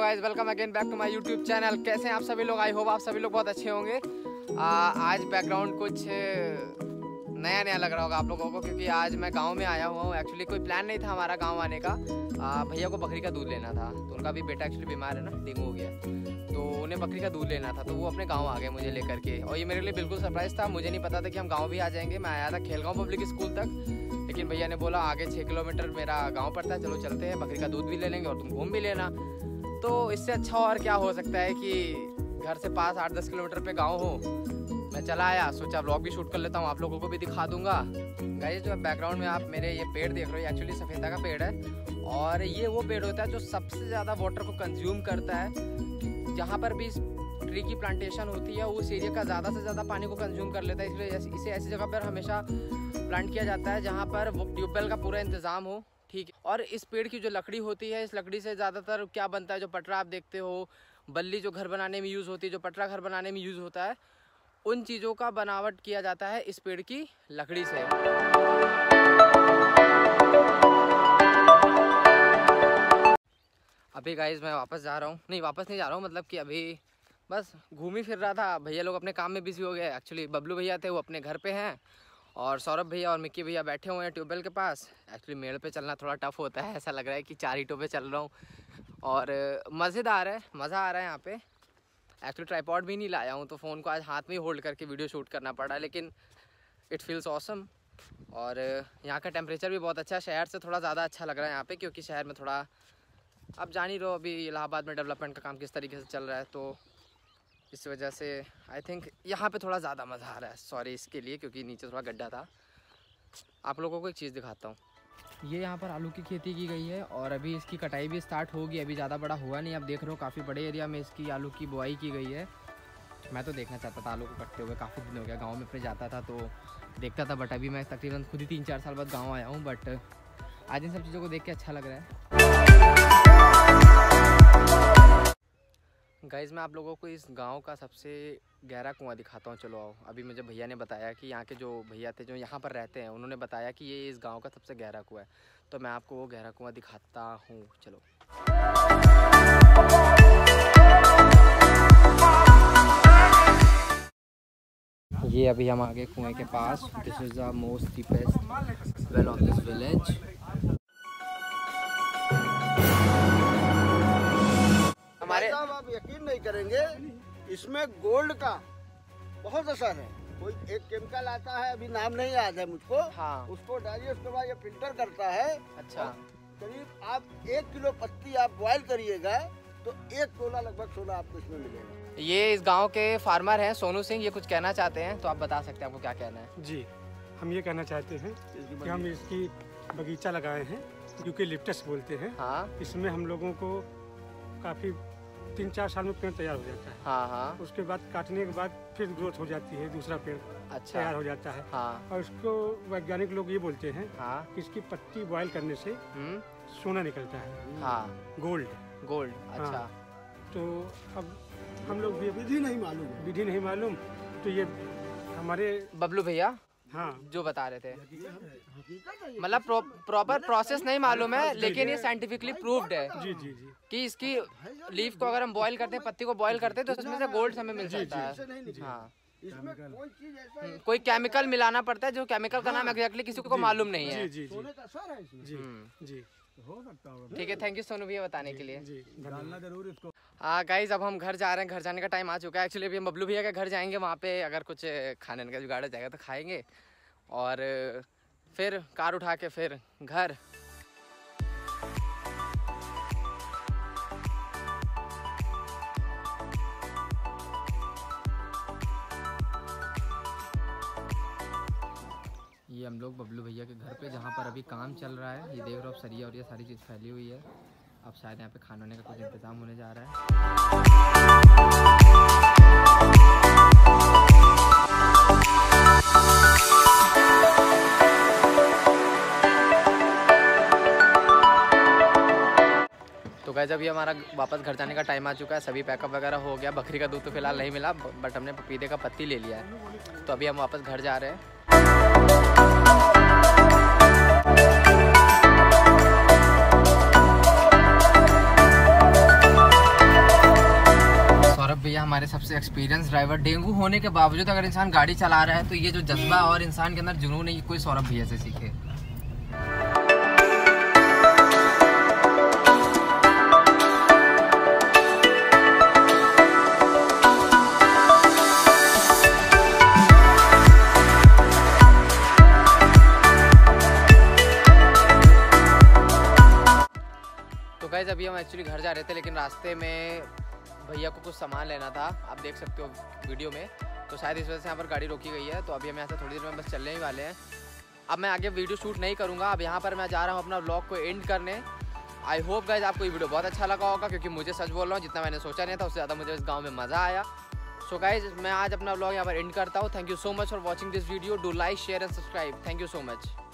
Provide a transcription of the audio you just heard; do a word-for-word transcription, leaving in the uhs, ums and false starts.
Guys, welcome again back to my YouTube channel. कैसे हैं आप सभी लोग? आई होप आप सभी लोग बहुत अच्छे होंगे। आ, आज बैकग्राउंड कुछ नया नया लग रहा होगा आप लोगों को, क्योंकि आज मैं गांव में आया हुआ हूँ। एक्चुअली कोई प्लान नहीं था हमारा गांव आने का। भैया को बकरी का दूध लेना था, तो उनका भी बेटा एक्चुअली बीमार है ना, डेंगू हो गया, तो उन्हें बकरी का दूध लेना था, तो वो अपने गाँव आ गए मुझे लेकर के। और ये मेरे लिए बिल्कुल सरप्राइज़ था, मुझे नहीं पता था कि हम गाँव भी आ जाएंगे। मैं आया था खेलगांव पब्लिक स्कूल तक, लेकिन भैया ने बोला आगे छः किलोमीटर मेरा गांव पड़ता है, चलो चलते हैं, बकरी का दूध भी ले लेंगे और तुम घूम भी लेना। तो इससे अच्छा और क्या हो सकता है कि घर से पास आठ दस किलोमीटर पे गांव हो। मैं चला आया, सोचा व्लॉग भी शूट कर लेता हूँ, आप लोगों को भी दिखा दूंगा। गाइस, जो बैकग्राउंड में आप मेरे ये पेड़ देख रहे हो, एक्चुअली सफ़ेदा का पेड़ है, और ये वो पेड़ होता है जो सबसे ज़्यादा वाटर को कंज्यूम करता है। जहाँ पर भी ट्री की प्लांटेशन होती है उस एरिया का ज़्यादा से ज़्यादा पानी को कंज्यूम कर लेता है, इसलिए इसे ऐसी जगह पर हमेशा प्लांट किया जाता है जहाँ पर ट्यूबवेल का पूरा इंतज़ाम हो। ठीक है, और इस पेड़ की जो लकड़ी होती है, इस लकड़ी से ज़्यादातर क्या बनता है, जो पटरा आप देखते हो, बल्ली जो घर बनाने में यूज़ होती है, जो पटरा घर बनाने में यूज़ होता है, उन चीज़ों का बनावट किया जाता है इस पेड़ की लकड़ी से। अभी गाइस मैं वापस जा रहा हूँ, नहीं वापस नहीं जा रहा हूँ, मतलब कि अभी बस घूम ही फिर रहा था। भैया लोग अपने काम में बिजी हो गए। एक्चुअली बबलू भैया थे, वो अपने घर पे हैं, और सौरभ भैया और मिक्की भैया बैठे हुए हैं ट्यूबवेल के पास। एक्चुअली मेड़ पे चलना थोड़ा टफ होता है, ऐसा लग रहा है कि चार ईंटों पे चल रहा हूँ, और मज़ेदार है, मज़ा आ रहा है यहाँ पे। एक्चुअली ट्राइपॉड भी नहीं लाया हूँ, तो फ़ोन को आज हाथ में ही होल्ड करके वीडियो शूट करना पड़ा, लेकिन इट फील्स ऑसम। और यहाँ का टेम्परेचर भी बहुत अच्छा है, शहर से थोड़ा ज़्यादा अच्छा लग रहा है यहाँ पे, क्योंकि शहर में थोड़ा आप जान ही रहो अभी इलाहाबाद में डेवलपमेंट का काम किस तरीके से चल रहा है, तो इस वजह से आई थिंक यहाँ पे थोड़ा ज़्यादा मज़ा आ रहा है। सॉरी इसके लिए, क्योंकि नीचे थोड़ा गड्ढा था। आप लोगों को एक चीज़ दिखाता हूँ, ये यहाँ पर आलू की खेती की गई है, और अभी इसकी कटाई भी स्टार्ट होगी। अभी ज़्यादा बड़ा हुआ नहीं, आप देख रहे हो काफ़ी बड़े एरिया में इसकी आलू की बुआई की गई है। मैं तो देखना चाहता था आलू को कटते हुए, काफ़ी दिन हो गया, गाँव में अपने जाता था तो देखता था, बट अभी मैं तकरीबन खुद ही तीन चार साल बाद गाँव आया हूँ, बट आज इन सब चीज़ों को देख के अच्छा लग रहा है। गाइज़, मैं आप लोगों को इस गांव का सबसे गहरा कुआं दिखाता हूँ, चलो आओ। अभी मुझे भैया ने बताया कि यहाँ के जो भैया थे जो यहाँ पर रहते हैं, उन्होंने बताया कि ये इस गांव का सबसे गहरा कुआं है, तो मैं आपको वो गहरा कुआं दिखाता हूँ, चलो। ये अभी हम आगे कुएं के पास। This is the most deepest well of this village. हमारे आप यकीन नहीं करेंगे, इसमें गोल्ड का बहुत असर है। कोई एक केमिकल आता है, अभी नाम नहीं याद है मुझको। हाँ। उसको डालिए, उसके बाद ये फिल्टर करता है। अच्छा। करीब आप एक किलो पत्ती आप बॉयल करिएगा तो एक तोला लगभग सोना आपको इसमें मिलेगा। ये इस गांव के फार्मर हैं सोनू सिंह, ये कुछ कहना चाहते हैं, तो आप बता सकते हैं आपको क्या कहना है? जी, हम ये कहना चाहते हैं कि हम इसकी बगीचा लगाए हैं, यूकेलिप्टस बोलते हैं। हाँ। इसमें हम लोगों को काफ़ी तीन चार साल में पेड़ तैयार हो जाता है। हाँ हाँ। उसके बाद काटने के बाद फिर ग्रोथ हो जाती है, दूसरा पेड़ अच्छा तैयार हो जाता है। हाँ। और उसको वैज्ञानिक लोग ये बोलते हैं हाँ कि इसकी पत्ती बॉयल करने से सोना निकलता है। हाँ, गोल्ड गोल्ड अच्छा। हाँ। तो अब हम लोग भी विधि नहीं मालूम विधि नहीं मालूम तो ये हमारे बबलू भैया हाँ जो बता रहे थे, मतलब प्रॉपर प्रोसेस नहीं मालूम है, लेकिन ये साइंटिफिकली प्रूव्ड है जी जी जी कि इसकी लीफ को अगर हम बॉईल करते हैं, पत्ती को बॉईल करते हैं, तो उसमें से गोल्ड हमें मिल जाता है। हाँ, इसमें कोई चीज ऐसा कोई केमिकल मिलाना पड़ता है, जो केमिकल का नाम एग्जैक्टली किसी को मालूम नहीं है। जी जी, ठीक है, थैंक यू सोनू भैया बताने के लिए। जानना जरूर इसको। हाँ गाइज, अब हम घर जा रहे हैं, घर जाने का टाइम आ चुका है। एक्चुअली अभी हम बबलू भैया के घर जाएंगे, वहाँ पे अगर कुछ खाने का जुगाड़ हो जाएगा तो खाएंगे, और फिर कार उठा के फिर घर। ये हम लोग बबलू भैया के घर पे, जहाँ पर अभी काम चल रहा है, ये देख रहे हो आप, सरिया और ये सारी चीज़ फैली हुई है। अब शायद यहाँ पे खाने वाने का कुछ इंतज़ाम होने जा रहा है। तो गाइस, अभी हमारा वापस घर जाने का टाइम आ चुका है, सभी पैकअप वगैरह हो गया। बकरी का दूध तो फिलहाल नहीं मिला, बट हमने पपीते का पत्ती ले लिया है, तो अभी हम वापस घर जा रहे हैं। Experience driver. डेंगू होने के बावजूद अगर इंसान गाड़ी चला रहा है तो ये जो जज्बा और इंसान के अंदर जुनून है, ये कोई सौरभ भैया से सीखे। गाइस अभी हम एक्चुअली घर जा रहे थे, लेकिन रास्ते में भैया को कुछ सामान लेना था, आप देख सकते हो वीडियो में, तो शायद इस वजह से यहाँ पर गाड़ी रोकी गई है। तो अभी हम यहाँ से थोड़ी देर में बस चलने ही वाले हैं। अब मैं आगे वीडियो शूट नहीं करूँगा, अब यहाँ पर मैं जा रहा हूँ अपना व्लॉग को एंड करने। आई होप गाइस आपको ये वीडियो बहुत अच्छा लगा होगा, क्योंकि मुझे सच बोल रहा हूँ, जितना मैंने सोचा नहीं था उससे ज़्यादा मुझे इस गाँव में मज़ा आया। सो गाइस मैं आज अपना व्लॉग यहाँ पर एंड करता हूँ। Thank you so much for watching this video. Do like share and subscribe. Thank you so much.